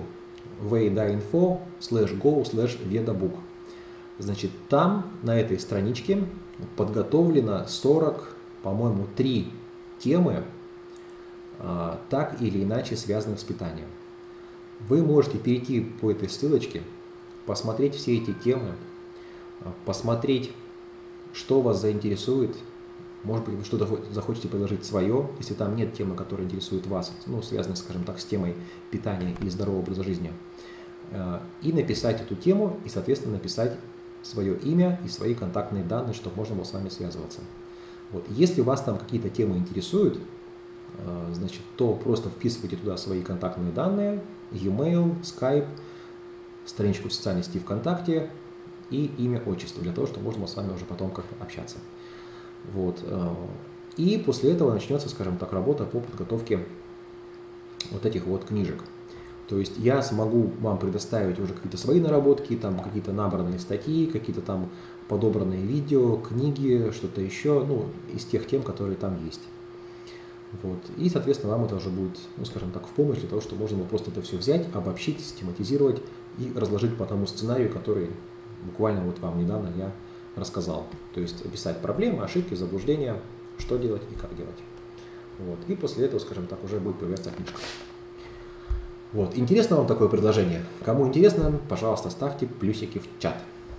veda.info/go/vedabook. Значит, там, на этой страничке, подготовлено 40, по-моему, 3 темы, так или иначе связанных с питанием. Вы можете перейти по этой ссылочке, посмотреть все эти темы, посмотреть, что вас заинтересует. Может быть, вы что-то захотите предложить свое, если там нет темы, которая интересует вас, ну, связанной, скажем так, с темой питания или здорового образа жизни. И написать эту тему, и, соответственно, написать свое имя и свои контактные данные, чтобы можно было с вами связываться. Вот. Если вас там какие-то темы интересуют, значит, то просто вписывайте туда свои контактные данные, e-mail, Skype, страничку в социальной сети ВКонтакте и имя, отчество, для того, чтобы можно было с вами уже потом как-то общаться. Вот. И после этого начнется, скажем так, работа по подготовке вот этих вот книжек. То есть я смогу вам предоставить уже какие-то свои наработки, там какие-то набранные статьи, какие-то там подобранные видео, книги, что-то еще, ну, из тех тем, которые там есть. Вот. И, соответственно, вам это уже будет, ну, скажем так, в помощь для того, чтобы можно было просто это все взять, обобщить, систематизировать и разложить по тому сценарию, который буквально вот вам недавно я рассказал. То есть описать проблемы, ошибки, заблуждения, что делать и как делать. Вот. И после этого, скажем так, уже будет появляться книжка. Вот. Интересно вам такое предложение? Кому интересно, пожалуйста, ставьте плюсики в чат.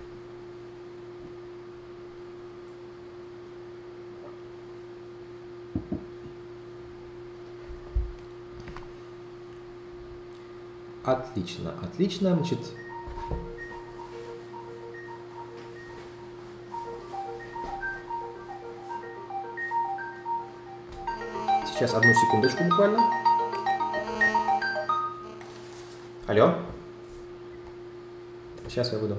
Отлично, отлично. Значит, сейчас одну секундочку буквально. Алло. Сейчас я выйду.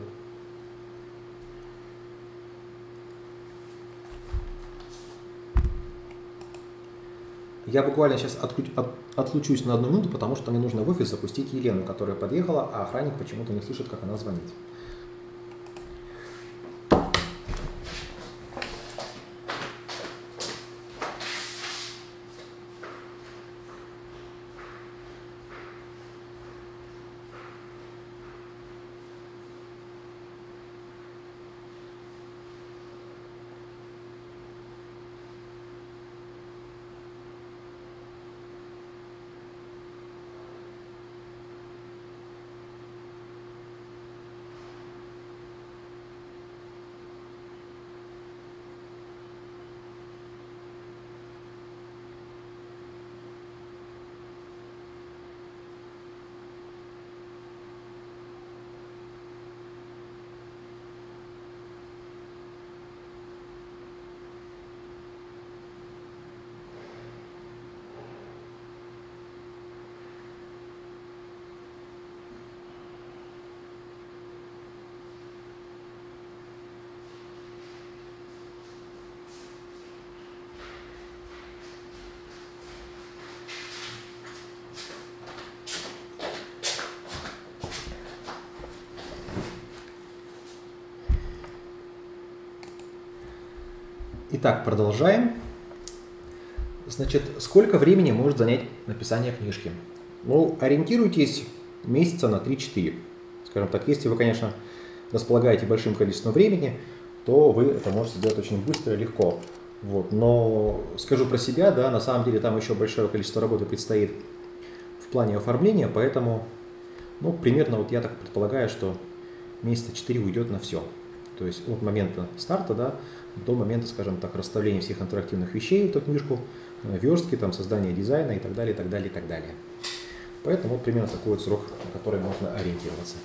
Я буквально сейчас отлучусь на 1 минуту, потому что мне нужно в офис запустить Елену, которая подъехала, а охранник почему-то не слышит, как она звонит. Итак, продолжаем. Значит, сколько времени может занять написание книжки? Ну, ориентируйтесь месяца на 3-4. Скажем так, если вы, конечно, располагаете большим количеством времени, то вы это можете сделать очень быстро и легко. Вот. Но скажу про себя, да, на самом деле там еще большое количество работы предстоит в плане оформления, поэтому, ну, примерно вот я так предполагаю, что месяца 4 уйдет на все. То есть от момента старта, да, до момента, скажем так, расставления всех интерактивных вещей в эту книжку, верстки, там, создания дизайна и так далее, и так далее, и так далее. Поэтому вот примерно такой вот срок, на который можно ориентироваться.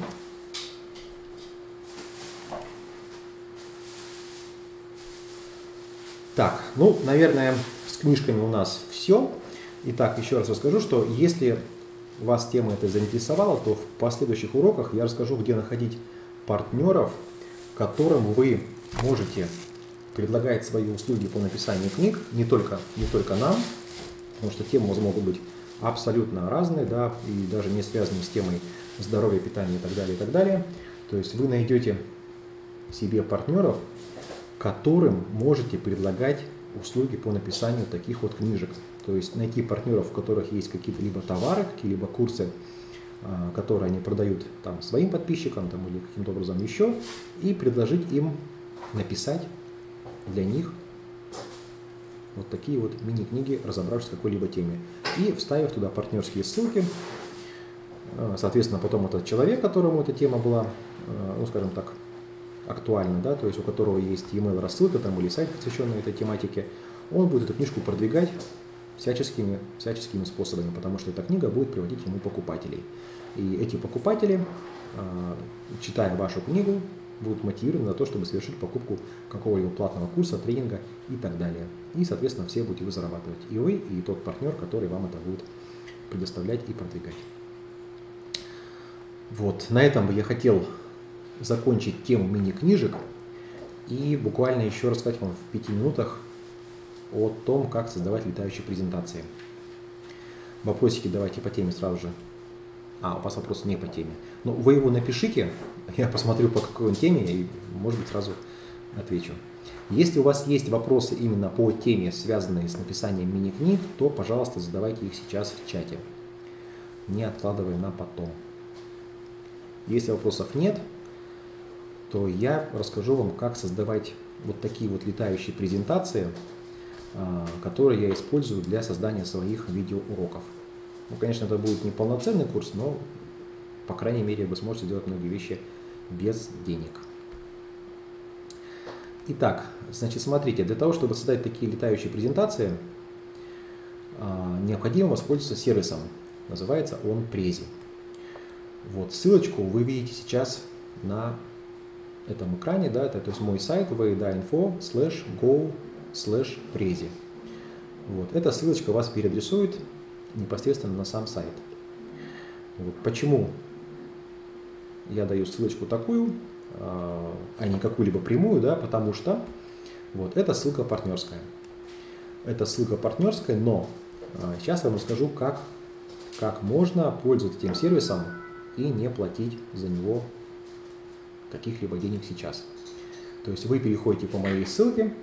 Так, ну, наверное, с книжками у нас все. Итак, еще раз расскажу, что если вас тема эта заинтересовала, то в последующих уроках я расскажу, где находить партнеров, которым вы можете предлагать свои услуги по написанию книг, не только нам, потому что темы могут быть абсолютно разные, да, и даже не связанные с темой здоровья, питания и так далее, и так далее. То есть вы найдете себе партнеров, которым можете предлагать услуги по написанию таких вот книжек. То есть найти партнеров, у которых есть какие-то либо товары, какие-либо курсы, которые они продают там своим подписчикам там, или каким-то образом еще, и предложить им написать для них вот такие вот мини-книги, разобравшись в какой-либо теме. И вставив туда партнерские ссылки, соответственно, потом этот человек, которому эта тема была, ну, скажем так, актуальна, да, то есть у которого есть e-mail рассылка там, или сайт, посвященный этой тематике, он будет эту книжку продвигать всяческими способами, потому что эта книга будет приводить ему покупателей. И эти покупатели, читая вашу книгу, будут мотивированы на то, чтобы совершить покупку какого-либо платного курса, тренинга и так далее. И, соответственно, все будете вы зарабатывать. И вы, и тот партнер, который вам это будет предоставлять и продвигать. Вот, на этом бы я хотел закончить тему мини-книжек и буквально еще рассказать вам в 5 минутах о том, как создавать летающие презентации. Вопросики давайте по теме сразу же. У вас вопрос не по теме. Но вы его напишите, я посмотрю по какой он теме и, может быть, сразу отвечу. Если у вас есть вопросы именно по теме, связанные с написанием мини-книг, то, пожалуйста, задавайте их сейчас в чате, не откладывая на потом. Если вопросов нет, то я расскажу вам, как создавать вот такие вот летающие презентации, которые я использую для создания своих видеоуроков. Ну, конечно, это будет не полноценный курс, но, по крайней мере, вы сможете делать многие вещи без денег. Итак, значит, смотрите, для того, чтобы создать такие летающие презентации, необходимо воспользоваться сервисом. Называется он Prezi. Вот, ссылочку вы видите сейчас на этом экране, да, это то есть мой сайт vaida.info/go/prezi. Вот, эта ссылочка вас переадресует непосредственно на сам сайт. Вот, почему я даю ссылочку такую, а не какую-либо прямую, да, потому что вот эта ссылка партнерская. Это ссылка партнерская, но сейчас я вам расскажу, как можно пользоваться этим сервисом и не платить за него каких-либо денег сейчас. То есть вы переходите по моей ссылке,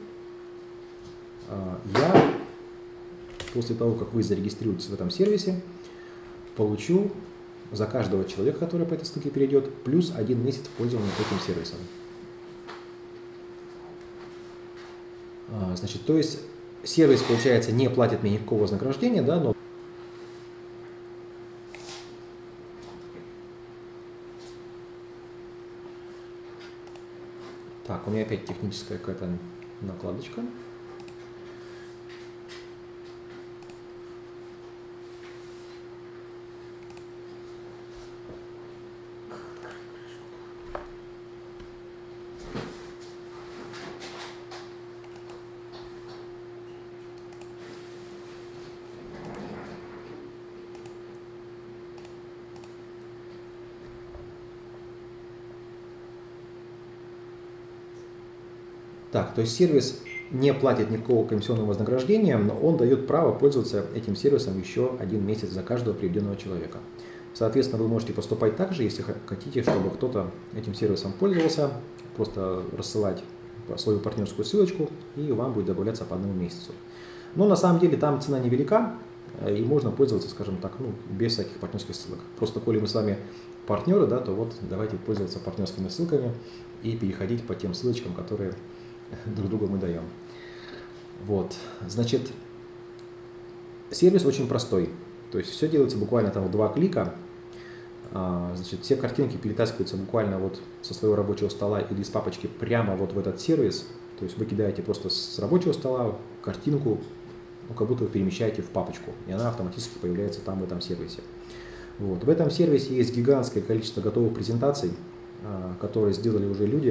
я после того, как вы зарегистрируетесь в этом сервисе, получу за каждого человека, который по этой ссылке перейдет, плюс 1 месяц пользования этим сервисом. Значит, то есть сервис, получается, не платит мне никакого вознаграждения, да, но так, у меня опять техническая какая-то накладочка. Так, то есть сервис не платит никакого комиссионного вознаграждения, но он дает право пользоваться этим сервисом еще 1 месяц за каждого приведенного человека. Соответственно, вы можете поступать так же, если хотите, чтобы кто-то этим сервисом пользовался, просто рассылать свою партнерскую ссылочку, и вам будет добавляться по 1 месяцу. Но на самом деле там цена невелика, и можно пользоваться, скажем так, без всяких партнерских ссылок. Просто, коли мы с вами партнеры, да, то вот давайте пользоваться партнерскими ссылками и переходить по тем ссылочкам, которые друг другу мы даем. Вот, значит, сервис очень простой. То есть все делается буквально там в 2 клика. Значит, все картинки перетаскиваются буквально вот со своего рабочего стола или с папочки прямо вот в этот сервис. То есть вы кидаете просто с рабочего стола картинку, ну, как будто вы перемещаете в папочку, и она автоматически появляется там в этом сервисе. Вот. В этом сервисе есть гигантское количество готовых презентаций, которые сделали уже люди,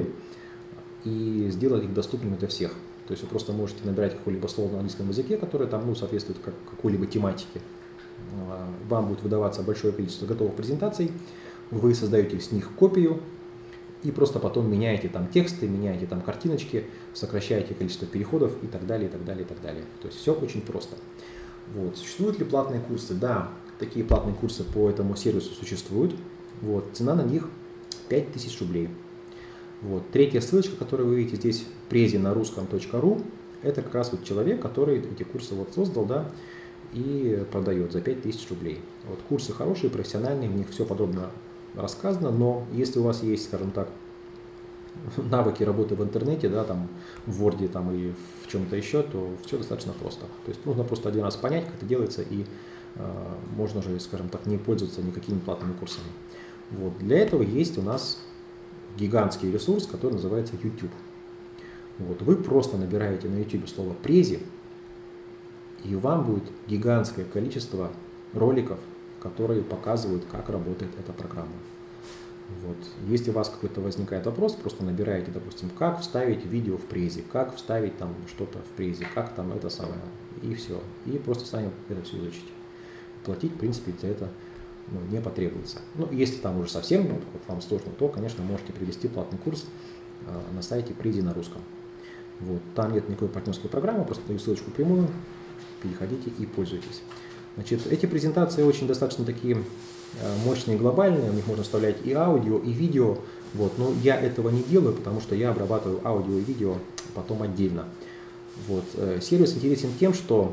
и сделали их доступными для всех. То есть вы просто можете набирать какое-либо слово на английском языке, которое там, ну, соответствует какой-либо тематике. Вам будет выдаваться большое количество готовых презентаций, вы создаете с них копию и просто потом меняете там тексты, меняете там картиночки, сокращаете количество переходов и так далее, и так далее, и так далее. То есть все очень просто. Вот. Существуют ли платные курсы? Да, такие платные курсы по этому сервису существуют. Вот. Цена на них 5000 рублей. Вот. Третья ссылочка, которую вы видите здесь, prezi.naruscom.ru, это как раз вот человек, который эти курсы вот создал, да, и продает за 5000 рублей. Вот курсы хорошие, профессиональные, в них все подробно рассказано, но если у вас есть, скажем так, навыки работы в интернете, да, там в Word там, и в чем-то еще, то все достаточно просто. То есть нужно просто один раз понять, как это делается, и можно же, скажем так, не пользоваться никакими платными курсами. Вот. Для этого есть у нас гигантский ресурс, который называется YouTube. Вот. Вы просто набираете на YouTube слово «Prezi», и вам будет гигантское количество роликов, которые показывают, как работает эта программа. Вот. Если у вас какой-то возникает вопрос, просто набираете, допустим, как вставить видео в Prezi, как вставить там что-то в Prezi, как там это самое, и все. И просто сами это все изучите. Платить, в принципе, за это не потребуется. Ну, если там уже совсем вот вам сложно, то, конечно, можете привести платный курс на сайте Prezi на русском. Вот. Там нет никакой партнерской программы, просто даю ссылочку прямую, переходите и пользуйтесь. Значит, эти презентации очень достаточно такие мощные, глобальные, у них можно вставлять и аудио, и видео. Вот. Но я этого не делаю, потому что я обрабатываю аудио и видео потом отдельно. Вот. Сервис интересен тем, что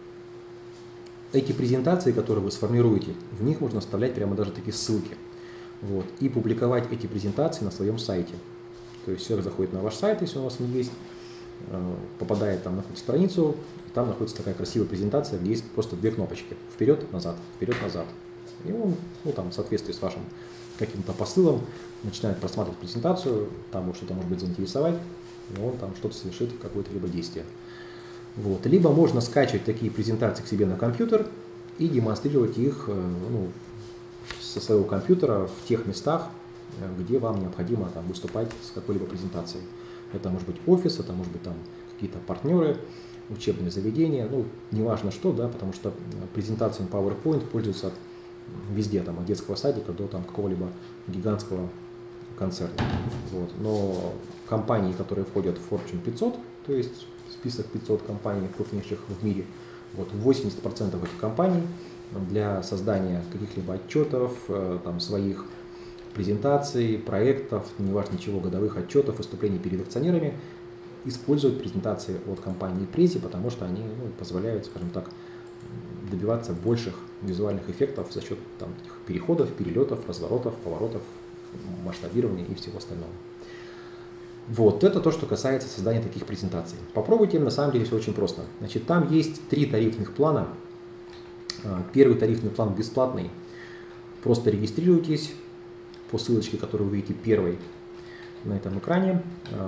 эти презентации, которые вы сформируете, в них можно вставлять прямо даже такие ссылки. Вот. И публиковать эти презентации на своем сайте. То есть человек заходит на ваш сайт, если у вас он есть, попадает там на какую-то страницу, там находится такая красивая презентация, где есть просто 2 кнопочки: вперед-назад, вперед-назад. И он, ну, там, в соответствии с вашим каким-то посылом, начинает просматривать презентацию, там его что-то может быть заинтересовать, и он там что-то совершит, какое-то либо действие. Вот. Либо можно скачивать такие презентации к себе на компьютер и демонстрировать их, ну, со своего компьютера в тех местах, где вам необходимо там выступать с какой-либо презентацией. Это может быть офис, это может быть там какие-то партнеры, учебные заведения, ну, неважно что, да, потому что презентацией PowerPoint пользуются везде, там, от детского садика до там какого-либо гигантского концерна. Вот. Но компании, которые входят в Fortune 500, то есть список 500 компаний крупнейших в мире, вот 80% этих компаний для создания каких-либо отчетов, там, своих презентаций, проектов, неважно чего, годовых отчетов, выступлений перед акционерами, используют презентации от компании Prezi, потому что они, ну, позволяют, скажем так, добиваться больших визуальных эффектов за счет там, этих переходов, перелетов, разворотов, поворотов, масштабирования и всего остального. Вот, это то, что касается создания таких презентаций. Попробуйте, на самом деле все очень просто. Значит, там есть 3 тарифных плана. Первый тарифный план бесплатный. Просто регистрируйтесь по ссылочке, которую вы видите первой на этом экране.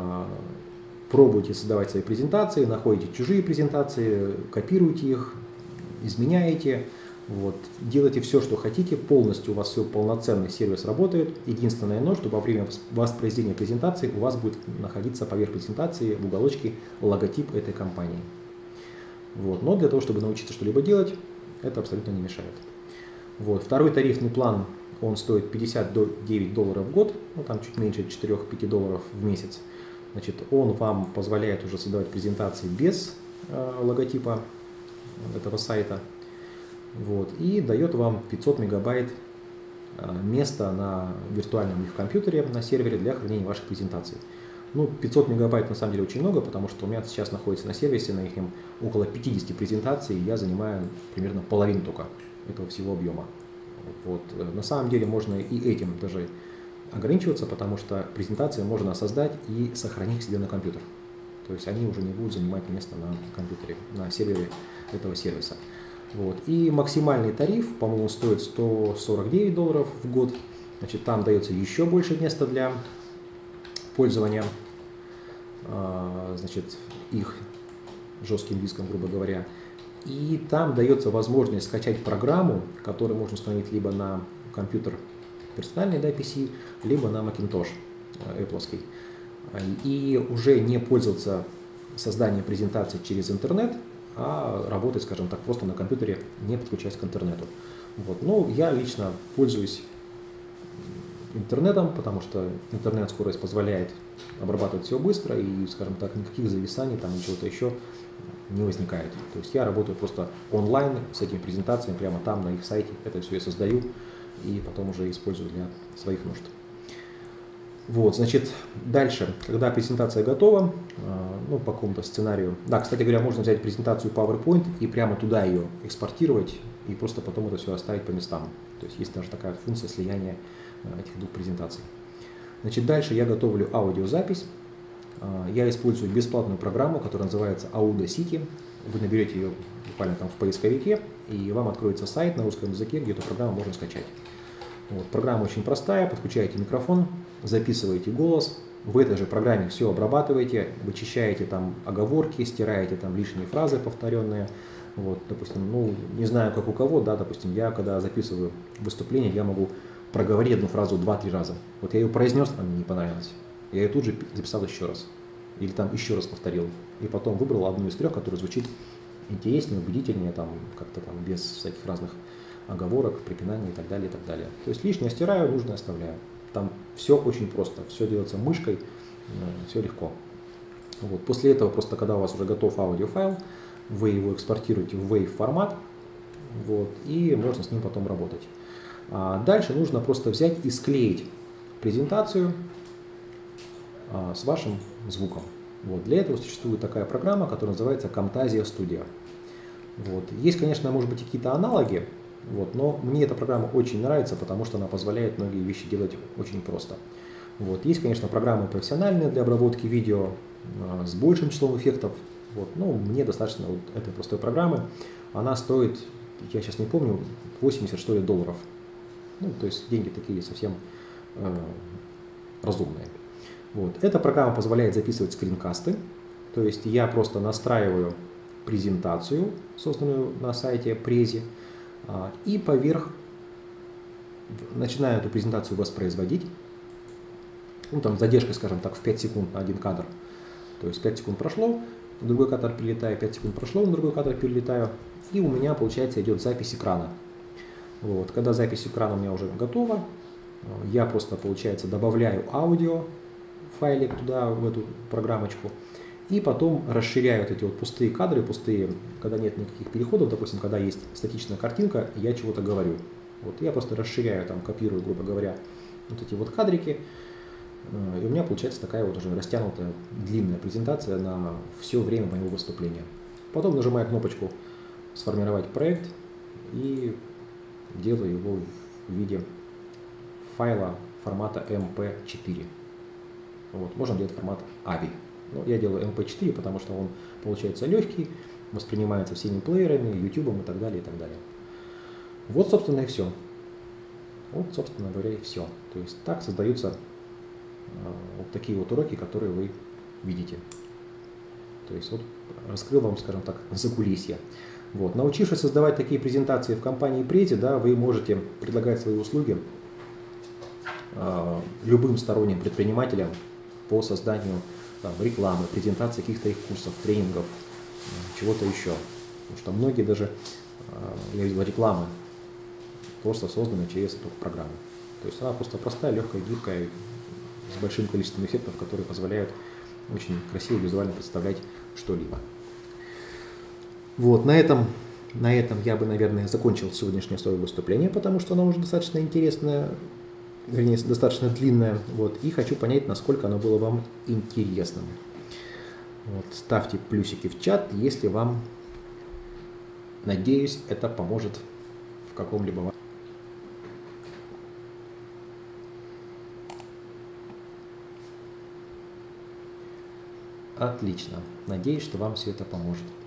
Пробуйте создавать свои презентации, находите чужие презентации, копируйте их, изменяете. Вот. Делайте все, что хотите, полностью у вас все, полноценный сервис работает. Единственное, что во время воспроизведения презентации у вас будет находиться поверх презентации в уголочке логотип этой компании. Вот. Но для того, чтобы научиться что-либо делать, это абсолютно не мешает. Вот. Второй тарифный план, он стоит $59 в год, ну, там чуть меньше 4-5 долларов в месяц. Значит, он вам позволяет уже создавать презентации без логотипа этого сайта. Вот, и дает вам 500 мегабайт места на виртуальном компьютере, на сервере для хранения ваших презентаций. Ну, 500 мегабайт на самом деле очень много, потому что у меня сейчас находится на сервисе, на их около 50 презентаций, и я занимаю примерно половину только этого всего объема. Вот. На самом деле можно и этим даже ограничиваться, потому что презентации можно создать и сохранить себе на компьютер. То есть они уже не будут занимать место на компьютере, на сервере этого сервиса. Вот. И максимальный тариф, по-моему, стоит $149 в год. Значит, там дается еще больше места для пользования, значит, их жестким диском, грубо говоря. И там дается возможность скачать программу, которую можно установить либо на компьютер персональный, да, PC, либо на Macintosh Apple-ский. И уже не пользоваться созданием презентации через интернет, а работать, скажем так, просто на компьютере, не подключаясь к интернету. Вот. Ну, я лично пользуюсь интернетом, потому что интернет-скорость позволяет обрабатывать все быстро и, скажем так, никаких зависаний, там чего-то еще не возникает. То есть я работаю просто онлайн с этими презентациями, прямо там, на их сайте. Это все я создаю и потом уже использую для своих нужд. Вот, значит, дальше, когда презентация готова, ну, по какому-то сценарию. Да, кстати говоря, можно взять презентацию PowerPoint и прямо туда ее экспортировать и просто потом это все оставить по местам. То есть есть даже такая функция слияния этих двух презентаций. Значит, дальше я готовлю аудиозапись. Я использую бесплатную программу, которая называется Audacity. Вы наберете ее буквально там в поисковике, и вам откроется сайт на русском языке, где эту программу можно скачать. Вот, программа очень простая, подключаете микрофон, записываете голос, в этой же программе все обрабатываете, вычищаете там оговорки, стираете там лишние фразы повторенные. Вот, допустим, ну, не знаю, как у кого, да, допустим, я когда записываю выступление, я могу проговорить одну фразу 2-3 раза. Вот я ее произнес, она мне не понравилась. Я ее тут же записал еще раз. Или там еще раз повторил. И потом выбрал одну из 3, которая звучит интереснее, убедительнее, там, как-то там без всяких разных оговорок, препинаний и так далее, и так далее. То есть лишнее стираю, нужное оставляю. Там все очень просто, все делается мышкой, все легко. Вот. После этого просто, когда у вас уже готов аудиофайл, вы его экспортируете в WAV формат, вот, и можно с ним потом работать. А дальше нужно просто взять и склеить презентацию с вашим звуком. Вот. Для этого существует такая программа, которая называется Camtasia Studio. Вот. Есть, конечно, может быть, какие-то аналоги, вот, но мне эта программа очень нравится, потому что она позволяет многие вещи делать очень просто. Вот. Есть, конечно, программы профессиональные для обработки видео с большим числом эффектов. Вот. Но мне достаточно вот этой простой программы. Она стоит, я сейчас не помню, 80 что ли долларов. Ну, то есть деньги такие совсем разумные. Вот. Эта программа позволяет записывать скринкасты. То есть я просто настраиваю презентацию, созданную на сайте Prezi, и поверх начинаю эту презентацию воспроизводить. Ну, там с задержкой, скажем так, в 5 секунд на один кадр. То есть 5 секунд прошло, в другой кадр перелетаю, 5 секунд прошло, на другой кадр перелетаю. И у меня, получается, идет запись экрана. Вот. Когда запись экрана у меня уже готова, я просто, получается, добавляю аудио файлик туда, в эту программочку, и потом расширяю вот эти вот пустые кадры, пустые, когда нет никаких переходов, допустим, когда есть статичная картинка, я чего-то говорю. Вот я просто расширяю, там, копирую, грубо говоря, вот эти вот кадрики, и у меня получается такая вот уже растянутая длинная презентация на все время моего выступления. Потом нажимаю кнопочку «Сформировать проект» и делаю его в виде файла формата MP4. Вот, можно делать формат AVI. Но я делаю MP4, потому что он получается легкий, воспринимается всеми плеерами, YouTube и так далее, и так далее. Вот, собственно, и все. Вот, собственно говоря, и все. То есть так создаются вот такие вот уроки, которые вы видите. То есть вот раскрыл вам, скажем так, закулисье. Вот. Научившись создавать такие презентации в компании Prezi, да, вы можете предлагать свои услуги любым сторонним предпринимателям по созданию там, рекламы, презентации каких-то их курсов, тренингов, чего-то еще. Потому что многие даже, я видел, рекламы просто созданы через эту программу. То есть она просто простая, легкая, гибкая, с большим количеством эффектов, которые позволяют очень красиво визуально представлять что-либо. Вот, на этом я бы, наверное, закончил сегодняшнее свое выступление, потому что оно уже достаточно интересное, вернее, достаточно длинное. Вот, и хочу понять, насколько оно было вам интересным. Вот, ставьте плюсики в чат, если вам, надеюсь, это поможет в каком-либо... Отлично. Надеюсь, что вам все это поможет.